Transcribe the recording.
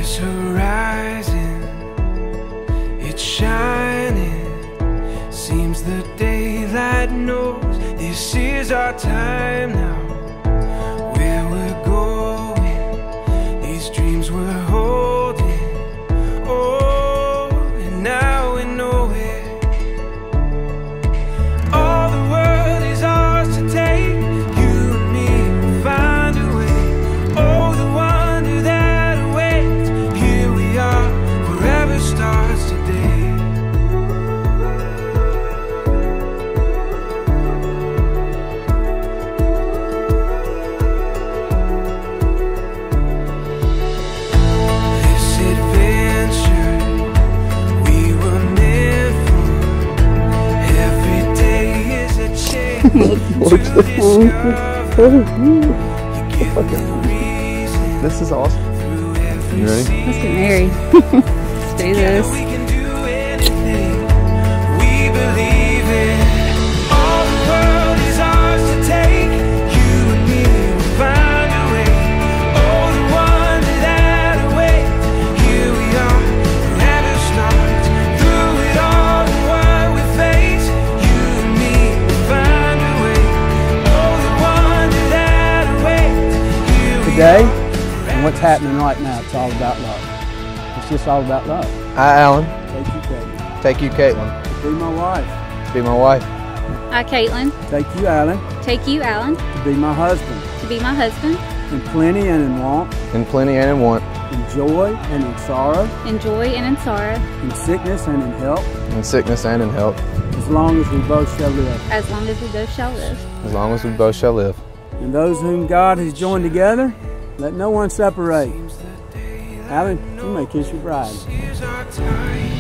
this horizon, it's shining. Seems the daylight knows this is our time now. Where we're going, these dreams we're holding. Oh, and now we know it. All the world is ours to take. You and me will find a way. Oh, the wonder that awaits. Here we are, forever starts today. This is awesome. You ready? Let's get married. Let's do this. We can do anything we believe in. All the world is ours to take. You and me will find a way. Oh, the wonder that awaits. Here we are, forever starts. Through it all and what we face, you and me will find a way. Oh, the wonder that awaits. Here we Today, are. and what's happening right now, it's all about love. It's just all about love. I, Alan, Take you, Caitlin. take you, Caitlin, To be my wife. to be my wife. I, Caitlin, Take you, Alan. take you, Alan, To be my husband. to be my husband, In plenty and in want. In plenty and in want. In joy and in sorrow. in joy and in sorrow, In sickness and in health. In sickness and in health. As long as we both shall live. as long as we both shall live. As long as we both shall live. And those whom God has joined together, let no one separate. Alan, you may kiss your bride. Here's our time.